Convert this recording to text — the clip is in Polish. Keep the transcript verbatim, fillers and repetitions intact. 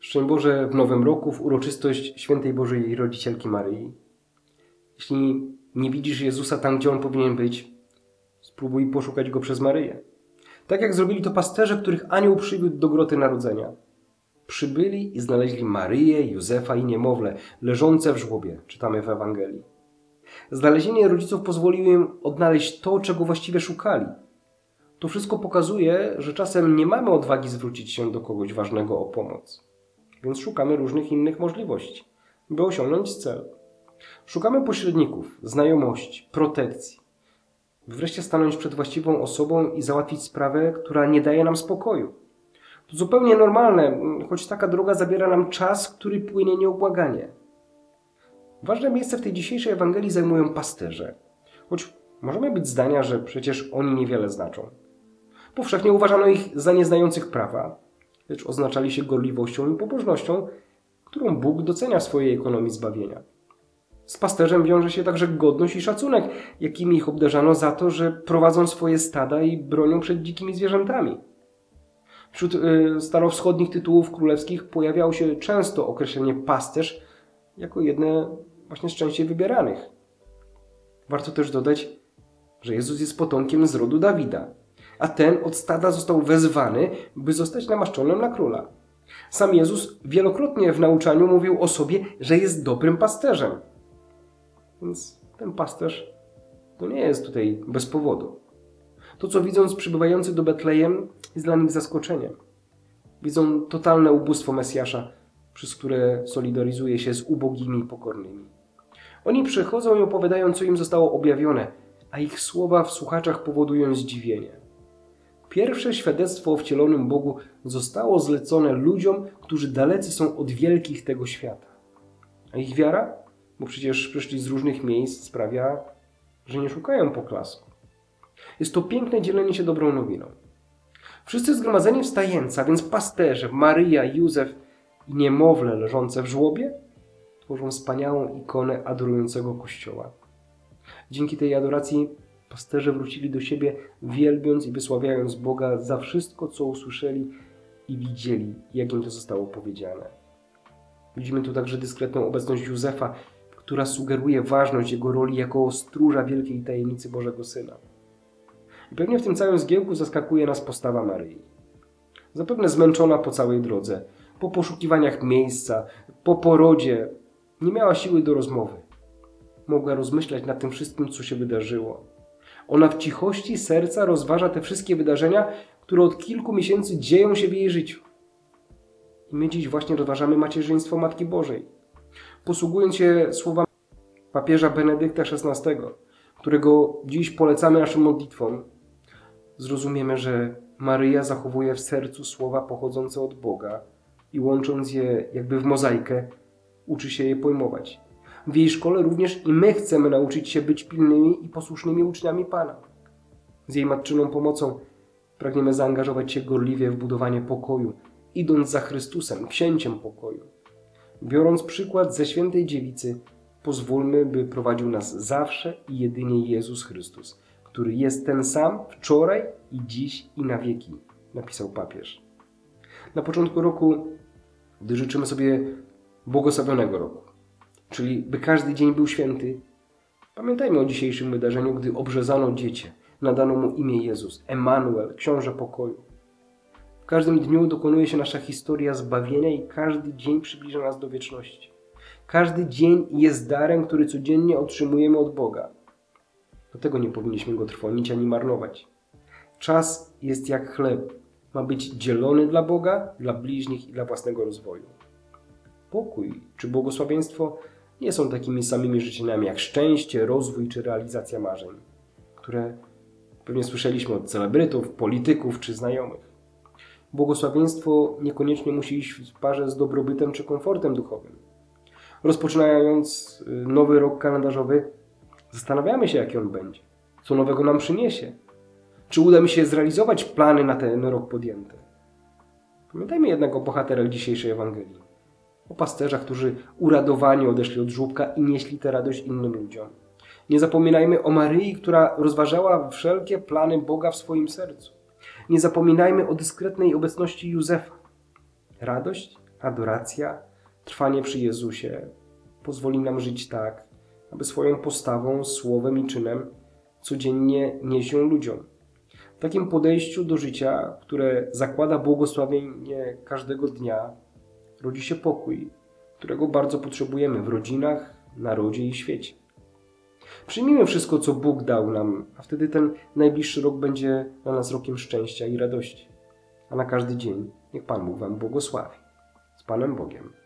Szczęść Boże w Nowym Roku, w uroczystość Świętej Bożej Rodzicielki Maryi. Jeśli nie widzisz Jezusa tam, gdzie On powinien być, spróbuj poszukać Go przez Maryję. Tak jak zrobili to pasterze, których anioł przywiódł do groty Narodzenia. Przybyli i znaleźli Maryję, Józefa i niemowlę, leżące w żłobie, czytamy w Ewangelii. Znalezienie rodziców pozwoliło im odnaleźć to, czego właściwie szukali. To wszystko pokazuje, że czasem nie mamy odwagi zwrócić się do kogoś ważnego o pomoc. Więc szukamy różnych innych możliwości, by osiągnąć cel. Szukamy pośredników, znajomości, protekcji. By wreszcie stanąć przed właściwą osobą i załatwić sprawę, która nie daje nam spokoju. To zupełnie normalne, choć taka droga zabiera nam czas, który płynie nieubłaganie. Ważne miejsce w tej dzisiejszej Ewangelii zajmują pasterze. Choć możemy być zdania, że przecież oni niewiele znaczą. Powszechnie uważano ich za nieznających prawa, lecz oznaczali się gorliwością i pobożnością, którą Bóg docenia w swojej ekonomii zbawienia. Z pasterzem wiąże się także godność i szacunek, jakimi ich obdarzano za to, że prowadzą swoje stada i bronią przed dzikimi zwierzętami. Wśród y, starowschodnich tytułów królewskich pojawiało się często określenie pasterz jako jedne właśnie z częściej wybieranych. Warto też dodać, że Jezus jest potomkiem z rodu Dawida, a ten od stada został wezwany, by zostać namaszczonym na króla. Sam Jezus wielokrotnie w nauczaniu mówił o sobie, że jest dobrym pasterzem. Więc ten pasterz to nie jest tutaj bez powodu. To, co widząc przybywający do Betlejem, jest dla nich zaskoczeniem. Widzą totalne ubóstwo Mesjasza, przez które solidaryzuje się z ubogimi i pokornymi. Oni przychodzą i opowiadają, co im zostało objawione, a ich słowa w słuchaczach powodują zdziwienie. Pierwsze świadectwo o wcielonym Bogu zostało zlecone ludziom, którzy dalecy są od wielkich tego świata. A ich wiara, bo przecież przyszli z różnych miejsc, sprawia, że nie szukają poklasku. Jest to piękne dzielenie się dobrą nowiną. Wszyscy zgromadzeni w stajence, a więc pasterze, Maryja, Józef i niemowlę leżące w żłobie, tworzą wspaniałą ikonę adorującego Kościoła. Dzięki tej adoracji pasterze wrócili do siebie, wielbiąc i wysławiając Boga za wszystko, co usłyszeli i widzieli, jak im to zostało powiedziane. Widzimy tu także dyskretną obecność Józefa, która sugeruje ważność jego roli jako stróża wielkiej tajemnicy Bożego Syna. I pewnie w tym całym zgiełku zaskakuje nas postawa Maryi. Zapewne zmęczona po całej drodze, po poszukiwaniach miejsca, po porodzie, nie miała siły do rozmowy. Mogła rozmyślać nad tym wszystkim, co się wydarzyło. Ona w cichości serca rozważa te wszystkie wydarzenia, które od kilku miesięcy dzieją się w jej życiu. I my dziś właśnie rozważamy macierzyństwo Matki Bożej. Posługując się słowami papieża Benedykta szesnastego, którego dziś polecamy naszym modlitwom, zrozumiemy, że Maryja zachowuje w sercu słowa pochodzące od Boga i łącząc je jakby w mozaikę, uczy się je pojmować. W jej szkole również i my chcemy nauczyć się być pilnymi i posłusznymi uczniami Pana. Z jej matczyną pomocą pragniemy zaangażować się gorliwie w budowanie pokoju, idąc za Chrystusem, księciem pokoju. Biorąc przykład ze świętej dziewicy, pozwólmy, by prowadził nas zawsze i jedynie Jezus Chrystus, który jest ten sam wczoraj i dziś i na wieki, napisał papież. Na początku roku, gdy życzymy sobie błogosławionego roku, czyli by każdy dzień był święty, pamiętajmy o dzisiejszym wydarzeniu, gdy obrzezano dziecię, nadano mu imię Jezus, Emanuel, książę pokoju. W każdym dniu dokonuje się nasza historia zbawienia i każdy dzień przybliża nas do wieczności. Każdy dzień jest darem, który codziennie otrzymujemy od Boga. Dlatego nie powinniśmy go trwonić ani marnować. Czas jest jak chleb. Ma być dzielony dla Boga, dla bliźnich i dla własnego rozwoju. Pokój czy błogosławieństwo nie są takimi samymi życzeniami jak szczęście, rozwój czy realizacja marzeń, które pewnie słyszeliśmy od celebrytów, polityków czy znajomych. Błogosławieństwo niekoniecznie musi iść w parze z dobrobytem czy komfortem duchowym. Rozpoczynając nowy rok kalendarzowy, zastanawiamy się, jaki on będzie, co nowego nam przyniesie, czy uda mi się zrealizować plany na ten rok podjęte. Pamiętajmy jednak o bohaterach dzisiejszej Ewangelii, o pasterzach, którzy uradowani odeszli od żłóbka i nieśli tę radość innym ludziom. Nie zapominajmy o Maryi, która rozważała wszelkie plany Boga w swoim sercu. Nie zapominajmy o dyskretnej obecności Józefa. Radość adoracja, trwanie przy Jezusie pozwoli nam żyć tak, aby swoją postawą, słowem i czynem codziennie nieść ją ludziom. W takim podejściu do życia, które zakłada błogosławienie każdego dnia, rodzi się pokój, którego bardzo potrzebujemy w rodzinach, narodzie i świecie. Przyjmijmy wszystko, co Bóg dał nam, a wtedy ten najbliższy rok będzie dla nas rokiem szczęścia i radości. A na każdy dzień niech Pan Bóg Wam błogosławi. Z Panem Bogiem.